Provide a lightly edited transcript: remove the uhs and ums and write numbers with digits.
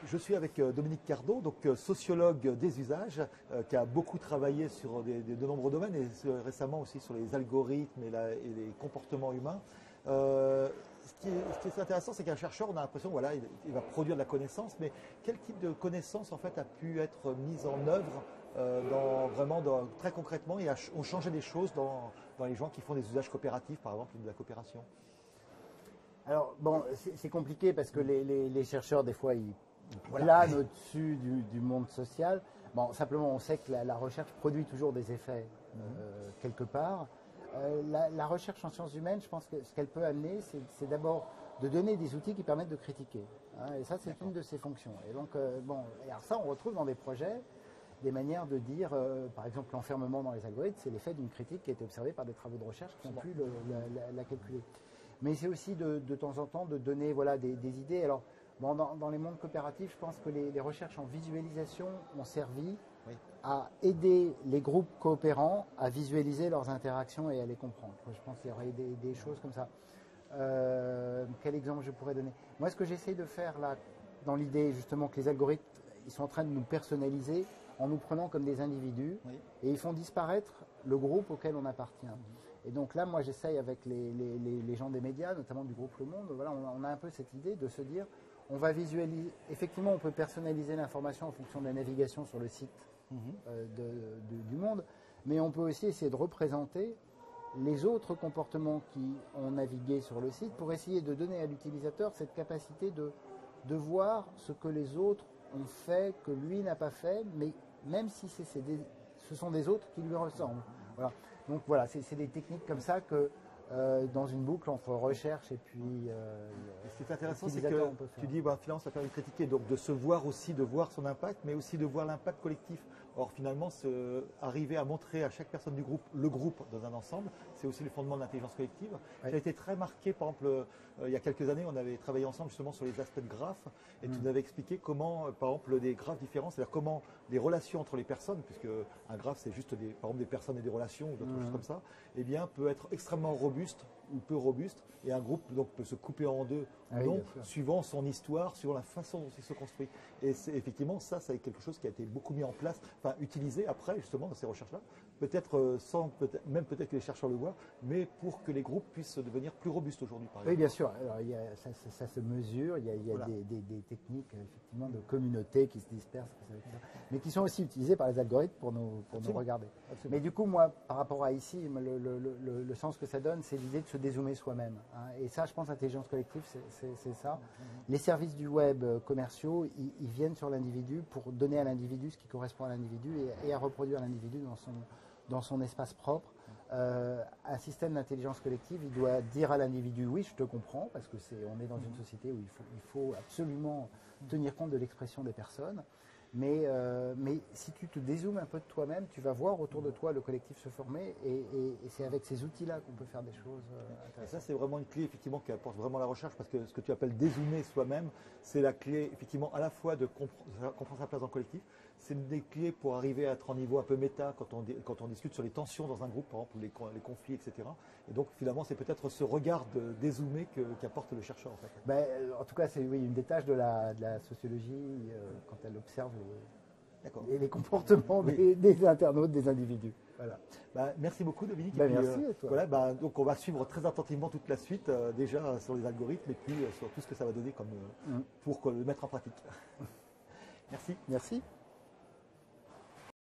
Je suis avec Dominique Cardot, donc sociologue des usages, qui a beaucoup travaillé sur de nombreux domaines et récemment aussi sur les algorithmes et les comportements humains. Ce qui est intéressant, c'est qu'un chercheur, on a l'impression, voilà, il va produire de la connaissance, mais quel type de connaissance en fait a pu être mise en œuvre très concrètement et ont changé des choses dans les gens qui font des usages coopératifs, par exemple, ou de la coopération? Alors, bon, c'est compliqué parce que les chercheurs, des fois, ils planent au-dessus du monde social. Bon, simplement, on sait que la recherche produit toujours des effets quelque part. La recherche en sciences humaines, je pense que ce qu'elle peut amener, c'est d'abord de donner des outils qui permettent de critiquer. Hein, et ça, c'est une de ses fonctions. Et donc, et alors ça, on retrouve dans des projets des manières de dire, par exemple, l'enfermement dans les algorithmes, c'est l'effet d'une critique qui a été observée par des travaux de recherche qui ont pu la calculer. Mais c'est aussi de temps en temps de donner des idées. Alors, bon, dans les mondes coopératifs, je pense que les recherches en visualisation ont servi à aider les groupes coopérants à visualiser leurs interactions et à les comprendre. Je pense qu'il y aurait des choses comme ça. Quel exemple je pourrais donner? Moi, ce que j'essaie de faire là, dans l'idée justement que les algorithmes, ils sont en train de nous personnaliser en nous prenant comme des individus et ils font disparaître le groupe auquel on appartient. Et donc là, moi, j'essaye avec les gens des médias, notamment du groupe Le Monde, voilà, on a un peu cette idée de se dire, on va visualiser, effectivement, on peut personnaliser l'information en fonction de la navigation sur le site du Monde, mais on peut aussi essayer de représenter les autres comportements qui ont navigué sur le site pour essayer de donner à l'utilisateur cette capacité de voir ce que les autres ont fait, que lui n'a pas fait, mais même si ce sont des autres qui lui ressemblent. Voilà. Donc voilà, c'est des techniques comme ça que dans une boucle entre recherche et puis ce qui est intéressant, c'est que tu dis finalement ça permet de critiquer, donc de se voir aussi, de voir son impact, mais aussi de voir l'impact collectif. Or finalement, arriver à montrer à chaque personne du groupe le groupe dans un ensemble, c'est aussi le fondement de l'intelligence collective. Ouais. J'ai été très marqué, par exemple, il y a quelques années, on avait travaillé ensemble justement sur les aspects de graphes, et tu nous avais expliqué comment, par exemple, des graphes différents, c'est-à-dire comment les relations entre les personnes, puisque un graphe c'est juste par exemple des personnes et des relations ou d'autres choses comme ça, eh bien peut être extrêmement robuste ou peu robuste, et un groupe donc peut se couper en deux non, suivant son histoire, suivant la façon dont il se construit. Et effectivement, ça c'est quelque chose qui a été beaucoup mis en place, enfin utilisé après justement dans ces recherches-là, peut-être sans, même peut-être que les chercheurs le voient, mais pour que les groupes puissent devenir plus robustes aujourd'hui, par exemple. Oui, bien sûr. Alors, ça se mesure, il y a des techniques effectivement de communautés qui se dispersent, mais qui sont aussi utilisées par les algorithmes pour nous regarder. Absolument. Mais du coup, moi, par rapport à ici, le sens que ça donne, c'est l'idée de se dézoomer soi-même. Hein. Et ça, je pense, l'intelligence collective, c'est ça. Les services du web commerciaux, ils viennent sur l'individu pour donner à l'individu ce qui correspond à l'individu et à reproduire l'individu dans son espace propre. Un système d'intelligence collective, il doit dire à l'individu, oui, je te comprends, parce que on est dans une société où il faut absolument tenir compte de l'expression des personnes. Mais si tu te dézoomes un peu de toi-même, tu vas voir autour de toi le collectif se former et c'est avec ces outils-là qu'on peut faire des choses intéressantes. Et ça, c'est vraiment une clé effectivement qui apporte vraiment la recherche, parce que ce que tu appelles dézoomer soi-même, c'est la clé effectivement à la fois de comprendre sa place dans le collectif, c'est une des clés pour arriver à être en niveau un peu méta quand on discute sur les tensions dans un groupe, par exemple, ou les conflits, etc. Et donc finalement, c'est peut-être ce regard de dézoomer qu'apporte le chercheur en fait. En tout cas, c'est une des tâches de la sociologie quand elle observe les comportements des internautes, des individus. Voilà. Merci beaucoup Dominique. Merci à toi. Voilà, donc on va suivre très attentivement toute la suite, déjà sur les algorithmes et puis sur tout ce que ça va donner pour le mettre en pratique. Merci. Merci.